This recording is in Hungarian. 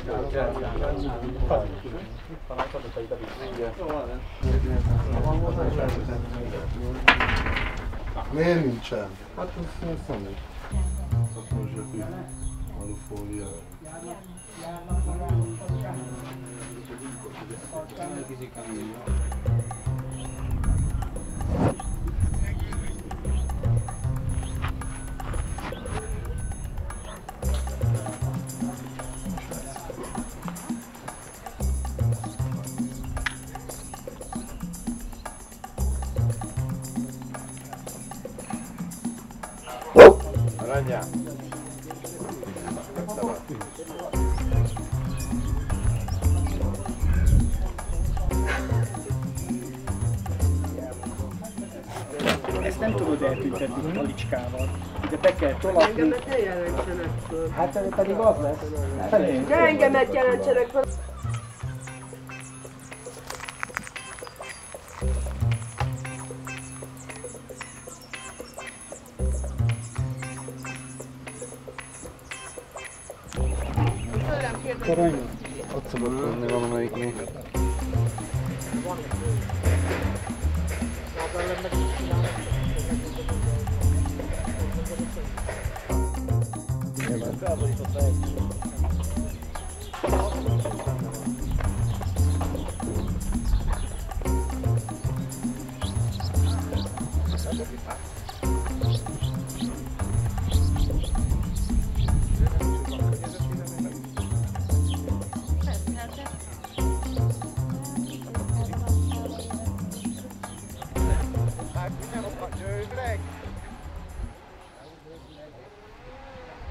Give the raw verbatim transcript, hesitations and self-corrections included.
Miért nincsen? Hát azt nem is. Azt mondja, hogy alufólia. Aranyám! Ezt nem tudod eltüntetni talicskával, de be kell tolatni. Engemet ne jelentsenek föl. Hát pedig az lesz. De engemet jelentsenek föl. Ott szokott lenni valamelyik még.